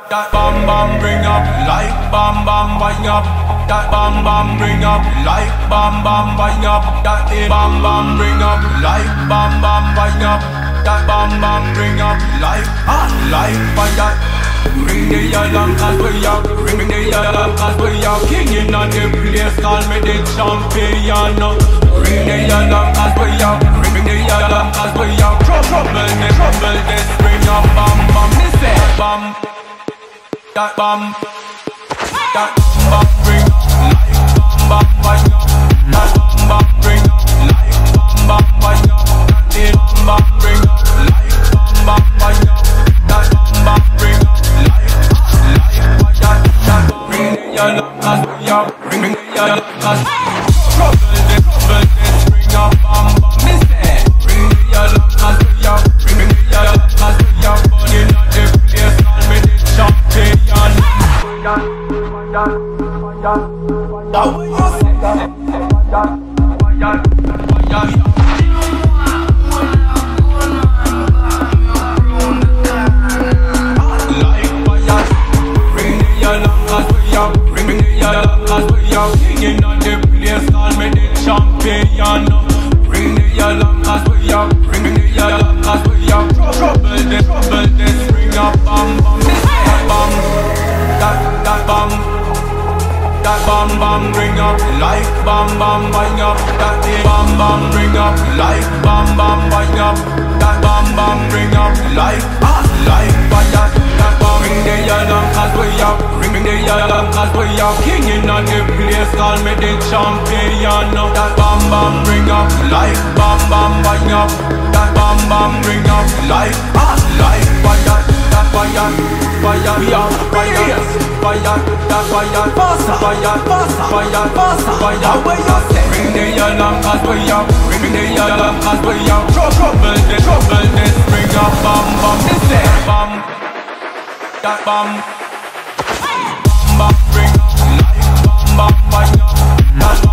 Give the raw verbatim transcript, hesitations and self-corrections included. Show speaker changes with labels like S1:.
S1: that bam bam bring up like bam bam bang up. That bam bam bring up like bam bam bang up. That eh, bam bam bring up like bam bam bang up. That bam bam bring up like hot like fire. Bring the alarm cause we up. Bring the alarm cause we up. King in on the place, call me the champion. Bring the alarm cause we up. Bring the alarm cause we up. Trouble me, trouble this. Bring up bam bam. Me say bam. That bam. That bam bring up like bam bam bang up. That bam bam bring up like bam bam bang up. That bam bam bring up like bam bam bang up. That bam bam bring up like like that. That bring the yellow cause we up. Bring the yellow cause trouble this, trouble this. Bring up bam bam. Me say bring the yellow cause we up. Bring the yellow cause we up. Burning on the place, call me the champion. That way you say that. King on the place, call me the champion. Bring the yellow cause we up. Bring the yellow cause we up. Trouble this, trouble this. Bring up bam bam. That bam, that that bam, that bam bam. Bring up like bam bam bang up. That bam bam bring up like bam bam bang up. That bam bam bring up like hot like fire. That bam bring the yellow cause we up. Bring the yellow cause we up. King in on the place, call me the champion. That bam bam bring up like bam bam bang up. That bam bam bring up like hot like fire. That fire, fire, we are fire, fire, that fire, faster, fire, faster, fire, faster, fire. Where you say? Bring the yellow cause we up. Bring the yellow cause we up. Trouble this, trouble this. Bring up bam bam. This say bam, that bam. Bam bam bring up like bam bam bang up. That